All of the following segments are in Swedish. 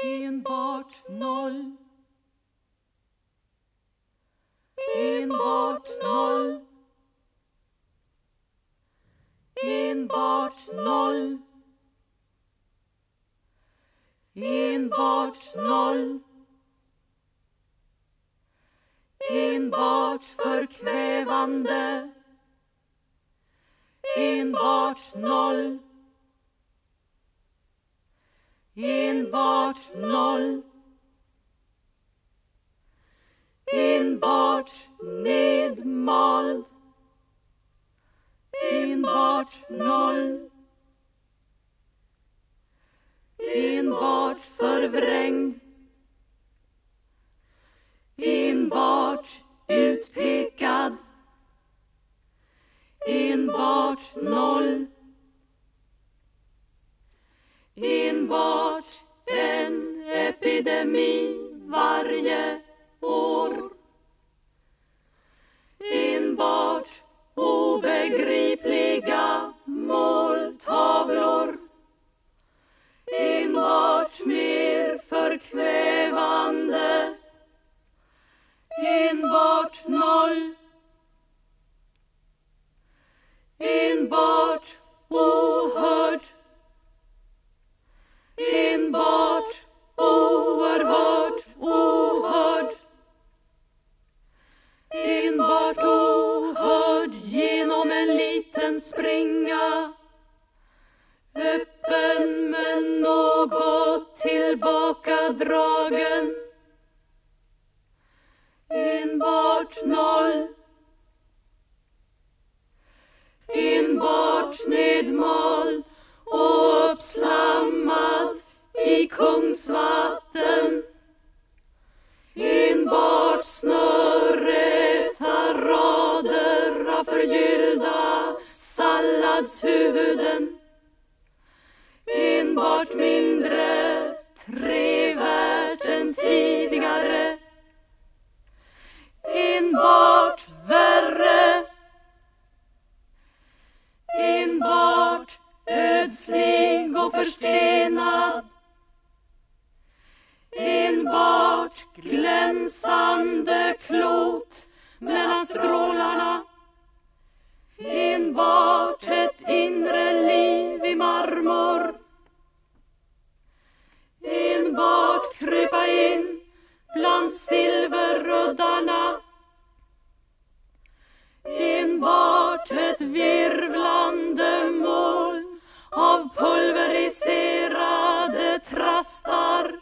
Enbart noll. Enbart noll. Enbart noll. Enbart noll. Enbart förkvävande. Enbart noll. Enbart noll. Enbart nedmald. Enbart noll. Enbart förvrängd. Enbart utpekad. Enbart noll. Enbart en epidemi varje år. Enbart obegripliga måltavlor. Enbart mer förkvävande. Enbart noll. Enbart ohörd. Enbart oerhörd, ohörd. Enbart ohörd genom en liten springa. Öppen men något tillbakadragen. Enbart noll. Enbart nedmald och uppslammad i kungsvatten. Enbart snörräta rader av förgyllda salladshuvuden. Enbart mindre trevärt än tidigare. Enbart värre. Enbart ödslig och förstenad. Enbart glänsande klot mellan strålarna. Enbart ett inre liv i marmor. Enbart krypa in bland silverruddarna. Enbart ett virvlande moln av pulveriserade trastar.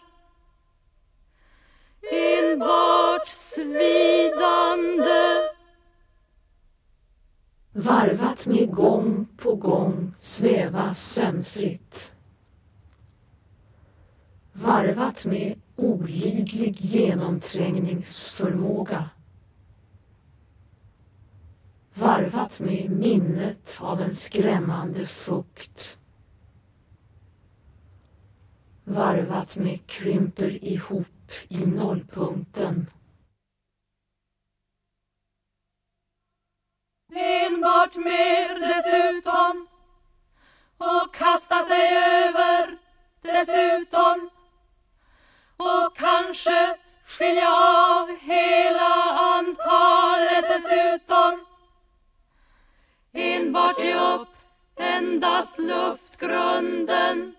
Enbart svidande. Varvat med gång på gång sväva sömnfritt. Varvat med olidlig genomträngningsförmåga. Varvat med minnet av en skrämmande fukt. Varvat med krymper ihop i nollpunkten. Enbart mer dessutom. Och kasta sig över dessutom. Och kanske skilja av hela antalet dessutom. Enbart ge upp endast luftgrunden.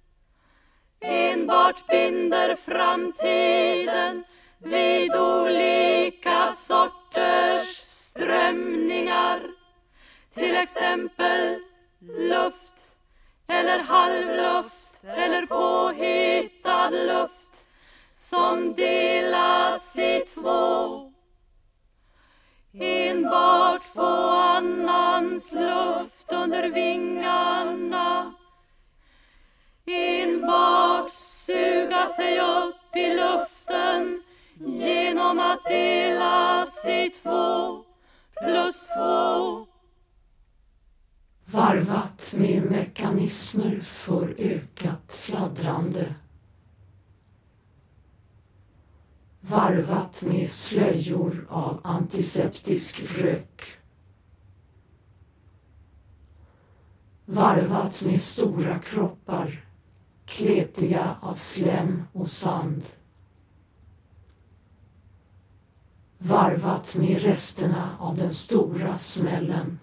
Enbart binder framtiden vid olika sorters strömningar. Till exempel luft eller halvluft eller påhittad luft som delas i två. Enbart få annans luft under vingarna. Enbart suga sig upp i luften genom att delas i 2 plus 2. Varvat med mekanismer för ökat fladdrande. Varvat med slöjor av antiseptisk rök. Varvat med stora kroppar, kletiga av slem och sand. Varvat med resterna av den stora smällen.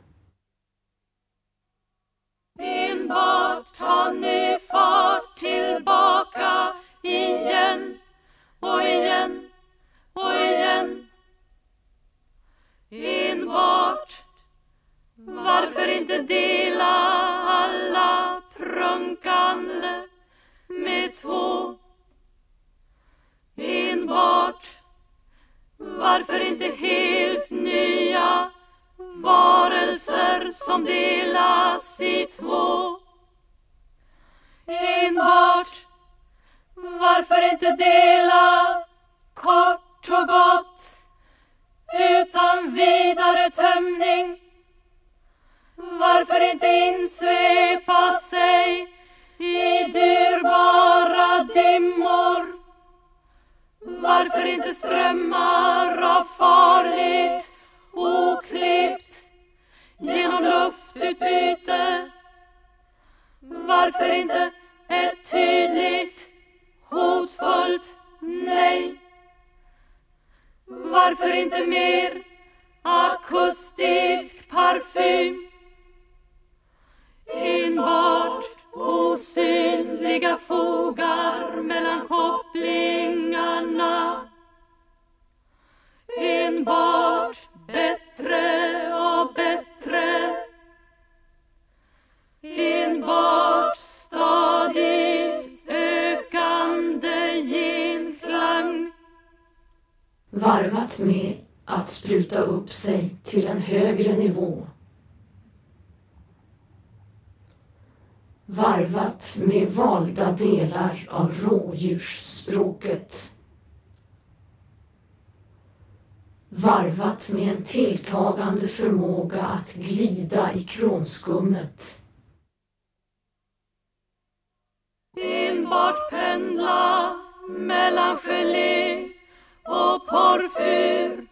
Enbart ta nu fart tillbaka igen och igen och igen. Enbart, varför inte dela alla prunkande med två? Enbart, varför inte helt nya varelser som delas i två? Enbart, varför inte dela kort och gott utan vidare tömning? Varför inte insvepa sig i dyrbara dimmor? Varför inte strömmar av farligt oklippt genom luftutbyte? Varför inte ett tydligt, hotfullt nej? Varför inte mer akustisk parfym? Enbart osynliga fogar mellan kopplingarna. Enbart bättre och bättre. Enbart stadigt ökande genklang. Varvat med att spruta upp sig till en högre nivå. Varvat med valda delar av rådjursspråket. Varvat med en tilltagande förmåga att glida i kronskummet. Enbart pendla mellan gelé och porfyr.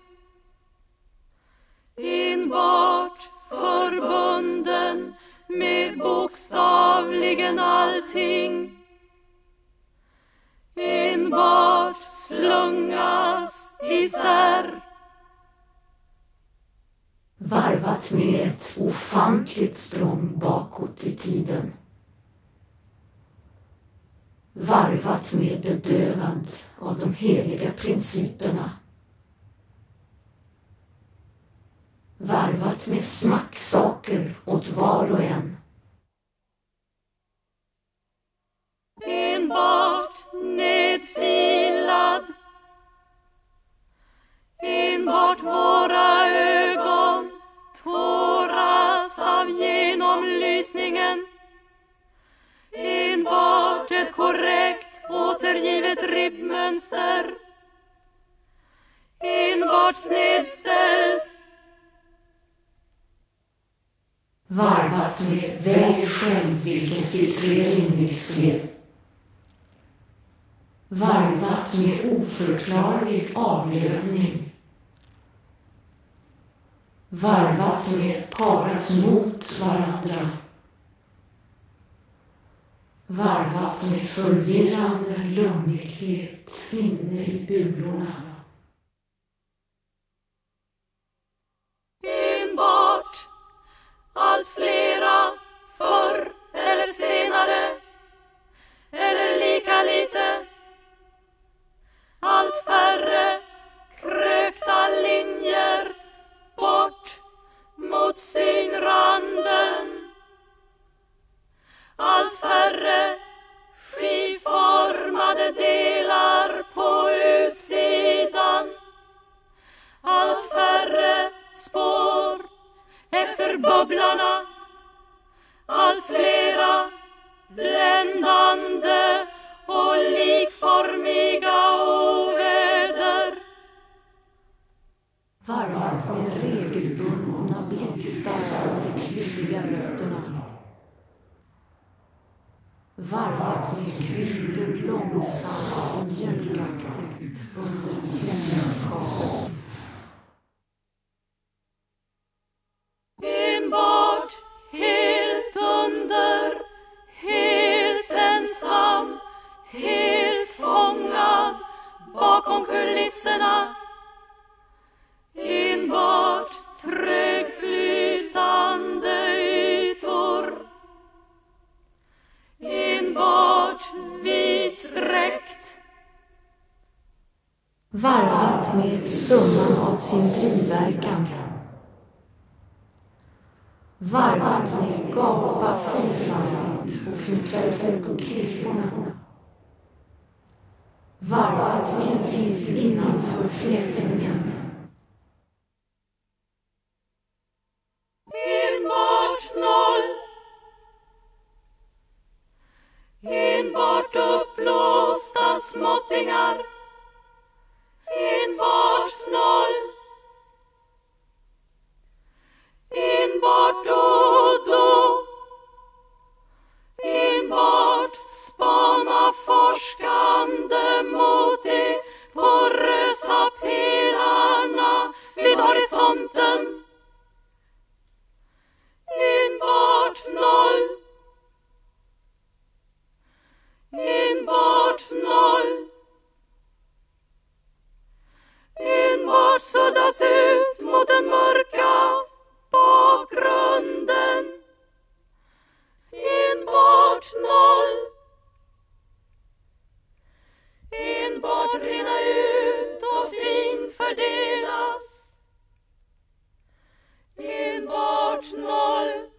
Enbart förbunden med bokstavligen allting. Enbart slungas isär. Varvat med ett ofantligt språng bakåt i tiden. Varvat med bedövad av de heliga principerna. Varvat med smacksaker åt var och en. Enbart nedfilad. Enbart våra ögon tåras av genomlysningen. Enbart ett korrekt återgivet ribbmönster. Enbart snedställt. Varvat med välj själv vilken filtrering ni ser. Varvat med oförklarlig avlövning. Varvat med paras mot varandra. Varvat med förvirrande lummighet inne i bulorna. Enbart allt flera förr eller senare eller lika lite. Allt färre krökta linjer bort mot synranden. Allt färre skivformade delar på utsidan. Allt färre spår efter bubblarna. Allt flera bländande och likformiga oväder. Varvat med regelbundna blixtar från de klibbiga rötterna. Varvat med kryper långsamt och mjölkaktigt under slämlandskapet. Enbart helt under, helt ensam. gränserna, enbart trögflytande ytor, enbart vidsträckt, varvat med summan av sin drivverkan, varvat med gapa fyrfaldigt och knyckla ihop klipporna, varvat med en titt innanför flätningen, enbart noll, enbart uppblåsta småttingar, enbart noll, enbart då och då, enbart spana forskande mot de porösa pelarna vid horisonten, enbart noll, enbart noll, enbart suddas ut mot den mörka bakgrunden, enbart noll, enbart rinna ut och finfördelas, enbart noll,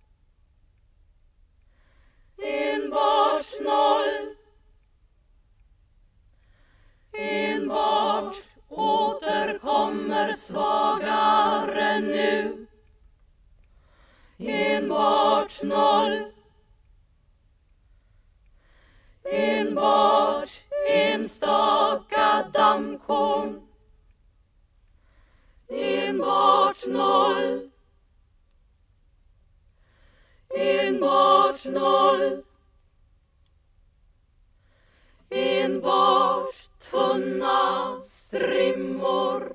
enbart noll, enbart återkommer svagare nu, enbart noll, enbart enstaka dammkorn, enbart noll, enbart noll, enbart tunna strimmor,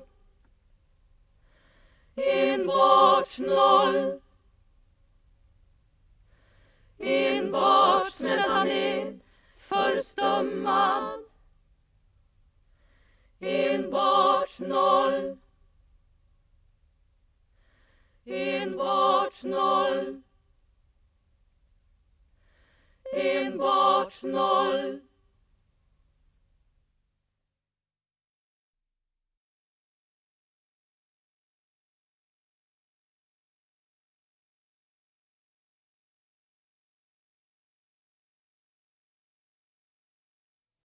enbart noll, enbart smälta ned förstummad, enbart noll, enbart noll, enbart noll,